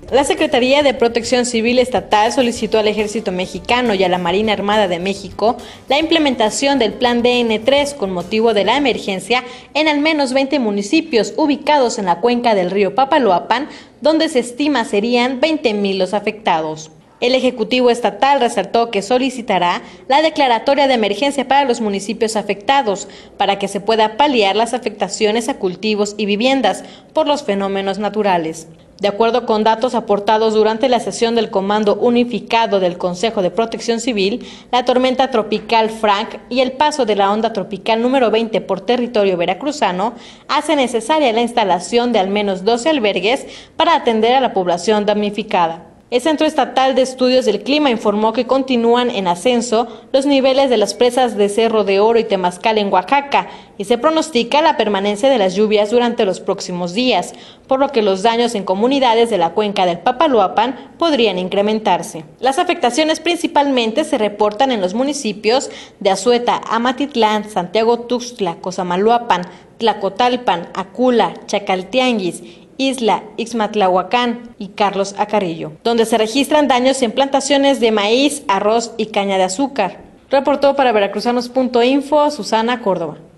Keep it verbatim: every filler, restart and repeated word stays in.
La Secretaría de Protección Civil Estatal solicitó al Ejército Mexicano y a la Marina Armada de México la implementación del Plan D N tres con motivo de la emergencia en al menos veinte municipios ubicados en la cuenca del río Papaloapan, donde se estima serían veinte mil los afectados. El Ejecutivo Estatal resaltó que solicitará la declaratoria de emergencia para los municipios afectados, para que se pueda paliar las afectaciones a cultivos y viviendas por los fenómenos naturales. De acuerdo con datos aportados durante la sesión del Comando Unificado del Consejo de Protección Civil, la tormenta tropical Frank y el paso de la onda tropical número veinte por territorio veracruzano hace necesaria la instalación de al menos doce albergues para atender a la población damnificada. El Centro Estatal de Estudios del Clima informó que continúan en ascenso los niveles de las presas de Cerro de Oro y Temazcal en Oaxaca y se pronostica la permanencia de las lluvias durante los próximos días, por lo que los daños en comunidades de la cuenca del Papaloapan podrían incrementarse. Las afectaciones principalmente se reportan en los municipios de Azueta, Amatitlán, Santiago Tuxtla, Cosamaloapan, Tlacotalpan, Acula, Chacaltianguis, Isla, Ixmatlahuacán y Carlos Acarrillo, donde se registran daños en plantaciones de maíz, arroz y caña de azúcar. Reportó para veracruzanos punto info Susana Córdoba.